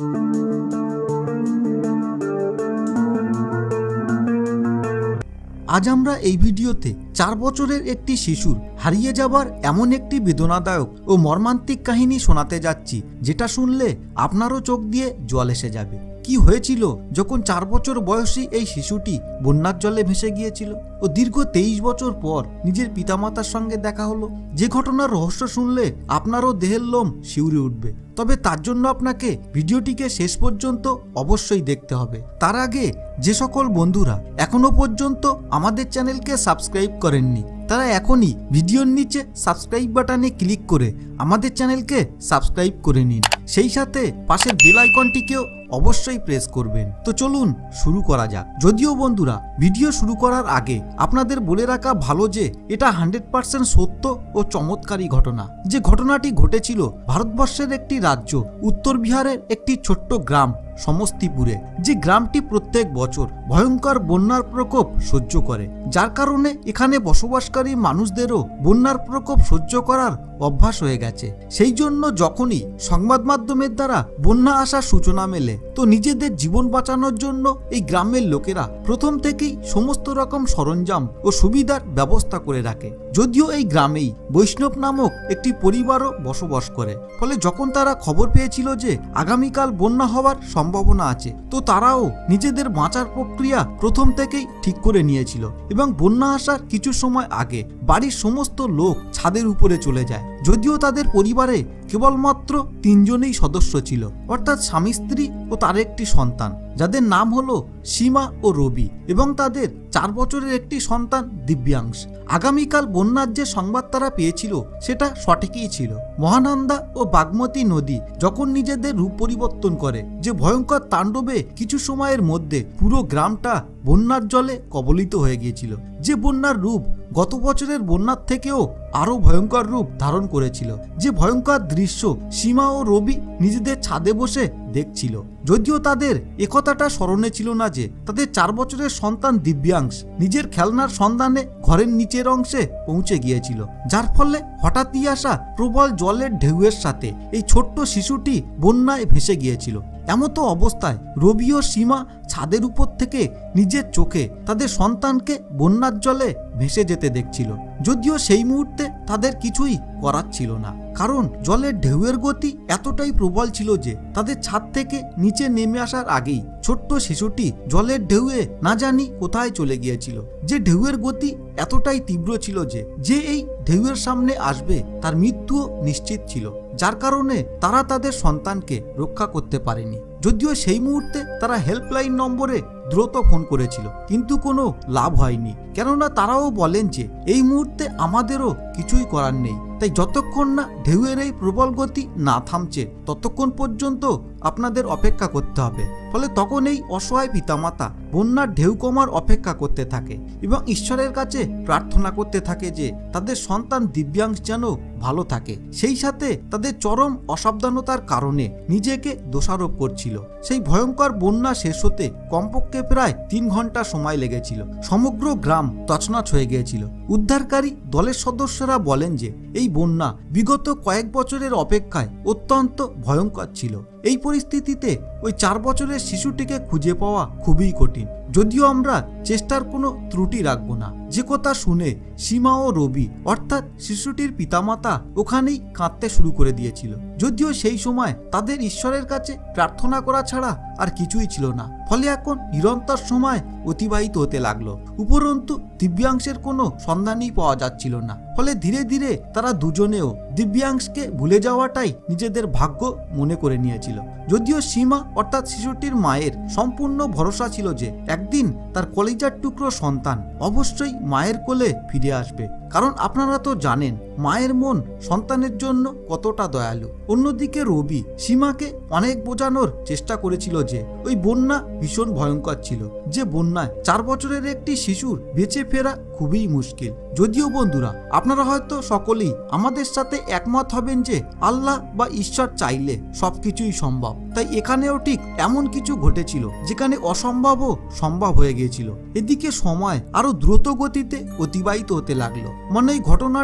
আজ আমরা এই ভিডিওতে 4 বছরের একটি শিশুর হারিয়ে যাবার এমন একটি বেদনাদায়ক ও মর্মান্তিক কাহিনী শোনাতে যাচ্ছি, যেটা শুনলে আপনারও চোখ দিয়ে জল এসে যাবে। কি হয়েছিল যখন 4 বছর বয়সী এই শিশুটি বন্যার জলে ভেসে গিয়েছিল ও দীর্ঘ 23 বছর পর নিজের পিতামাতার সঙ্গে দেখা হলো। যে ঘটনার রহস্য শুনলে আপনারও দেহের লোম শিউরে উঠবে। তবে তার জন্য আপনাকে ভিডিওটিকে শেষ পর্যন্ত অবশ্যই দেখতে হবে। তার আগে যে সকল বন্ধুরা এখনো পর্যন্ত আমাদের চ্যানেলকে সাবস্ক্রাইব করেননি, তারা এখনই ভিডিওর নিচে সাবস্ক্রাইব বাটনে ক্লিক করে আমাদের চ্যানেলকে সাবস্ক্রাইব করে নিন। সেই সাথে পাশের বেল আইকনটিকেও অবশ্যই প্রেস করবেন। তো চলুন শুরু করা যাক। যদিও বন্ধুরা, ভিডিও শুরু করার আগে আপনাদের বলে রাখা ভালো যে এটা 100% সত্য ও চমৎকারী ঘটনা। যে ঘটনাটি ঘটেছিল ভারতবর্ষের একটি রাজ্য উত্তর বিহারের একটি ছোট্ট গ্রাম সমস্তিপুরে, যে গ্রামটি প্রত্যেক বছর ভয়ঙ্কর বন্যার প্রকোপ সহ্য করে, যার কারণে এখানে বসবাসকারী মানুষদেরও বন্যার প্রকোপ সহ্য করার অভ্যাস হয়ে গেছে। সেই জন্য যখনই সংবাদ মাধ্যমের দ্বারা বন্যা আসার সূচনা মেলে, তো নিজেদের জীবন বাঁচানোর জন্য এই গ্রামের লোকেরা প্রথম থেকেই সমস্ত রকম সরঞ্জাম ও সুবিধার ব্যবস্থা করে রাখে। যদিও এই গ্রামেই বৈষ্ণব নামক একটি পরিবারও বসবাস করে, ফলে যখন তারা খবর পেয়েছিল যে আগামীকাল বন্যা হওয়ার সম্ভাবনা আছে, তো তারাও নিজেদের বাঁচার প্রক্রিয়া প্রথম থেকেই ঠিক করে নিয়েছিল এবং বন্যা আসার কিছু সময় আগে বাড়ির সমস্ত লোক ছাদের উপরে চলে যায়। যদিও তাদের পরিবারে কেবলমাত্র 3 জনেই সদস্য ছিল, অর্থাৎ স্বামী স্ত্রী ও তার একটি সন্তান, যাদের নাম হলো সীমা ও রবি, এবং তাদের 4 বছরের একটি সন্তান দিব্যাংশ। আগামীকাল বন্যার যে সংবাদ তারা পেয়েছিল সেটা সঠিকই ছিল। মহানন্দা ও বাগমতী নদী যখন নিজেদের রূপ পরিবর্তন করে, যে ভয়ঙ্কর তাণ্ডবে কিছু সময়ের মধ্যে পুরো গ্রামটা বন্যার জলে কবলিত হয়ে গিয়েছিল। যে বন্যার রূপ গত বছরের বন্যার থেকেও আরো ভয়ঙ্কর রূপ ধারণ করেছিল। যে ভয়ঙ্কর দৃশ্য সীমা ও রবি নিজেদের ছাদে বসে দেখছিল। যদিও তাদের একথাটা স্মরণে ছিল না যে তাদের 4 বছরের সন্তান দিব্যাংশ নিজের খেলনার সন্ধানে ঘরের নিচের অংশে পৌঁছে গিয়েছিল, যার ফলে হঠাৎই আসা প্রবল জলের ঢেউয়ের সাথে এই ছোট্ট শিশুটি বন্যায় ভেসে গিয়েছিল। এমতো অবস্থায় রবি ও সীমা ছাদের উপর থেকে নিজের চোখে তাদের সন্তানকে বন্যার জলে ভেসে যেতে দেখছিল। যদিও সেই মুহূর্তে তাদের কিছুই করার ছিল না, কারণ জলের ঢেউয়ের গতি এতটাই প্রবল ছিল যে তাদের ছাদ থেকে নিচে নেমে আসার আগেই ছোট্ট শিশুটি জলের ঢেউয়ে না জানি কোথায় চলে গিয়েছিল। যে ঢেউয়ের গতি এতটাই তীব্র ছিল যে এই ঢেউয়ের সামনে আসবে তার মৃত্যুও নিশ্চিত ছিল, যার কারণে তারা তাদের সন্তানকে রক্ষা করতে পারেনি। যদিও সেই মুহূর্তে তারা হেল্পলাইন নম্বরে দ্রুত ফোন করেছিল, কিন্তু কোনো লাভ হয়নি, কেননা তারাও বলেন যে এই মুহূর্তে আমাদেরও কিছুই করার নেই। তাই যতক্ষণ না ঢেউয়ের এই প্রবল গতি না থামছে, ততক্ষণ পর্যন্ত আপনাদের অপেক্ষা করতে হবে। ফলে তখন এই অসহায় পিতামাতা বন্যার ঢেউ কমার অপেক্ষা করতে থাকে এবং ঈশ্বরের কাছে প্রার্থনা করতে থাকে যে তাদের সন্তান দিব্যাংশ যেন ভালো থাকে। সেই সাথে তাদের চরম অসাবধানতার কারণে নিজেকে দোষারোপ করছিল। সেই ভয়ঙ্কর বন্যা শেষ হতে কমপক্ষে প্রায় 3 ঘন্টা সময় লেগেছিল। সমগ্র গ্রাম তছনছ হয়ে গিয়েছিল। উদ্ধারকারী দলের সদস্যরা বলেন যে এই বন্যা বিগত কয়েক বছরের অপেক্ষায় অত্যন্ত ভয়ঙ্কর ছিল। এই পরিস্থিতিতে ওই 4 বছরের শিশুটিকে খুঁজে পাওয়া খুবই কঠিন। যদিও আমরা চেষ্টার কোনো ত্রুটি রাখবো না। যে কথা শুনে সীমা ও রবি অর্থাৎ শিশুটির পিতামাতা ওখানেই কাঁদতে শুরু করে দিয়েছিল। যদিও সেই সময় তাদের ঈশ্বরের কাছে প্রার্থনা করা ছাড়া আর কিছুই ছিল না, ফলে এখন নিরন্তর সময় অতিবাহিত হতে লাগলো। উপরন্তু দিব্যাংশের কোনো সন্ধানই পাওয়া যাচ্ছিল না, ফলে ধীরে ধীরে তারা দুজনেও দিব্যাংশকে ভুলে যাওয়াটাই নিজেদের ভাগ্য মনে করে নিয়েছিল। যদিও সীমা অর্থাৎ শিশুটির মায়ের সম্পূর্ণ ভরসা ছিল যে একদিন তার কলিজার টুকরো সন্তান অবশ্যই মায়ের কোলে ফিরে আসবে, কারণ আপনারা তো জানেন মায়ের মন সন্তানের জন্য কতটা দয়ালু। অন্যদিকে রবি সীমাকে অনেক বোঝানোর চেষ্টা করেছিল যে ওই বন্যা ভীষণ ভয়ঙ্কর ছিল, যে বন্যায় 4 বছরের একটি শিশুর বেঁচে ফেরা খুবই মুশকিল। যদিও বন্ধুরা, আপনারা হয়তো সকলেই আমাদের সাথে একমত হবেন যে আল্লাহ বা ঈশ্বর চাইলে সবকিছুই সম্ভব। তাই এখানেও ঠিক এমন কিছু ঘটেছিল যেখানে অসম্ভবও সম্ভব হয়ে গিয়েছিল। এদিকে সময় আরো দ্রুত গতিতে অতিবাহিত হতে লাগলো। মানে এই ঘটনাটা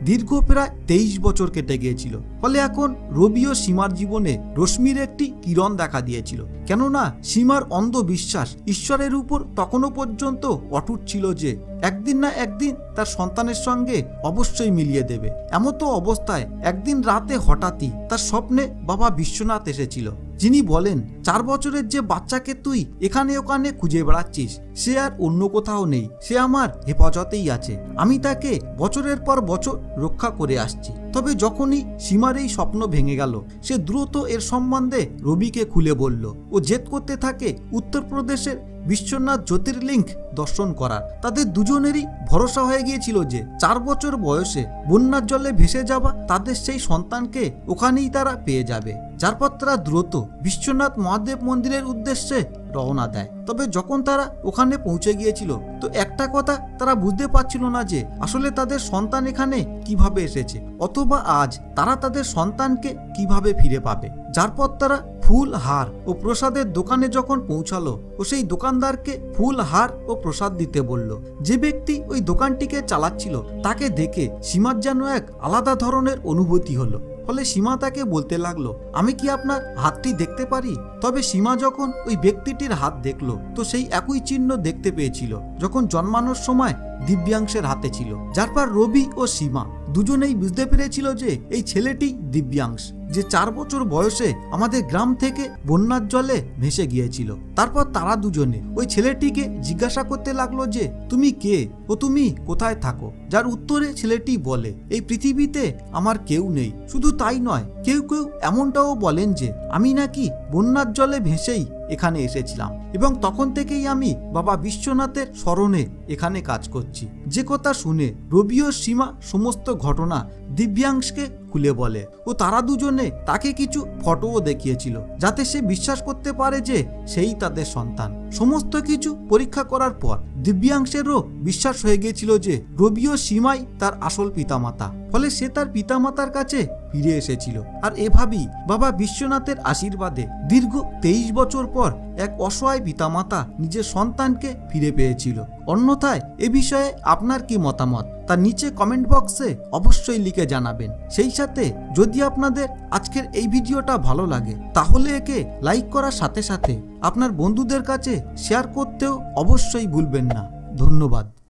দীর্ঘ প্রায় 23 বছর কেটে গিয়েছিল। ফলে এখন রবি ও সীমার জীবনে রশ্মির একটি কিরণ দেখা দিয়েছিল। কেননা সীমার অন্ধ বিশ্বাস ঈশ্বরের উপর তখনও পর্যন্ত অটুট ছিল যে একদিন না একদিন তার সন্তানের সঙ্গে অবশ্যই মিলিয়ে দেবে। এমতো অবস্থায় একদিন রাতে হঠাৎই তার স্বপ্নে বাবা বিশ্বনাথ এসেছিল, যিনি বলেন 4 বছরের যে বাচ্চাকে তুই এখানে ওখানে খুঁজে বেড়াচ্ছিস সে আর অন্য কোথাও নেই, সে আমার হেফাজতেই আছে। আমি তাকে বছরের পর বছর রক্ষা করে আসছি। তবে যখনই সীমার এই স্বপ্ন ভেঙে গেল, সে দ্রুত এর সম্বন্ধে রবিকে খুলে বলল ও জেদ করতে থাকে উত্তরপ্রদেশের বিশ্বনাথ জ্যোতির্লিঙ্গ দর্শন করার। তাদের দুজনেরই ভরসা হয়ে গিয়েছিল যে 4 বছর বয়সে বন্যার জলে ভেসে যাওয়া তাদের সেই সন্তানকে ওখানেই তারা পেয়ে যাবে। যারপর তারা দ্রুত বিশ্বনাথ মহাদেব মন্দিরের উদ্দেশ্যে রওনা দেয়। তবে যখন তারা ওখানে পৌঁছে গিয়েছিল তো একটা কথা তারা বুঝতে পারছিল না যে আসলে তাদের সন্তান এখানে কিভাবে এসেছে, অথবা আজ তারা তাদের সন্তানকে কিভাবে ফিরে পাবে। যারপর তারা ফুল, হার ও প্রসাদের দোকানে যখন পৌঁছালো ও সেই দোকানদারকে ফুল, হার ও প্রসাদ দিতে বলল। যে ব্যক্তি ওই দোকানটিকে চালাচ্ছিল তাকে দেখে সীমার যেন এক আলাদা ধরনের অনুভূতি হলো। ফলে সীমা তাকে বলতে লাগলো, আমি কি আপনার হাতটি দেখতে পারি? তবে সীমা যখন ওই ব্যক্তিটির হাত দেখলো তো সেই একই চিহ্ন দেখতে পেয়েছিল যখন জন্মানোর সময় দিব্যাংশের হাতে ছিল। যারপর রবি ও সীমা দুজনেই বুঝতে পেরেছিল যে এই ছেলেটি দিব্যাংশ, যে 4 বছর বয়সে আমাদের গ্রাম থেকে বন্যার জলে ভেসে গিয়েছিল। তারপর তারা দুজনে ওই ছেলেটিকে জিজ্ঞাসা করতে লাগলো যে তুমি কে ও তুমি কোথায় থাকো? যার উত্তরে ছেলেটি বলে, এই পৃথিবীতে আমার কেউ নেই। শুধু তাই নয়, কেউ কেউ এমনটাও বলেন যে আমি নাকি বন্যার জলে ভেসেই এখানে এসেছিলাম এবং তখন থেকেই আমি বাবা বিশ্বনাথের স্মরণে এখানে কাজ করছি। যে কথা শুনে রবি ও সীমা সমস্ত ঘটনা দিব্যাংশকে খুলে বলে ও তারা দুজনে তাকে কিছু ফটোও দেখিয়েছিল যাতে সে বিশ্বাস করতে পারে যে সেই তাদের সন্তান। সমস্ত কিছু পরীক্ষা করার পর দিব্যাংশেরও বিশ্বাস হয়ে গিয়েছিল যে রবি ও সীমাই তার আসল পিতামাতা। ফলে সে তার পিতামাতার কাছে ফিরে এসেছিল। আর এভাবেই বাবা বিশ্বনাথের আশীর্বাদে দীর্ঘ 23 বছর পর এক অসহায় পিতামাতা নিজের সন্তানকে ফিরে পেয়েছিল। অন্যথায় এ বিষয়ে আপনার কি মতামত তা নিচে কমেন্ট বক্সে অবশ্যই লিখে জানাবেন। সেই সাথে যদি আপনাদের আজকের এই ভিডিওটা ভালো লাগে তাহলে একে লাইক করার সাথে সাথে আপনার বন্ধুদের কাছে শেয়ার করতেও অবশ্যই ভুলবেন না। ধন্যবাদ।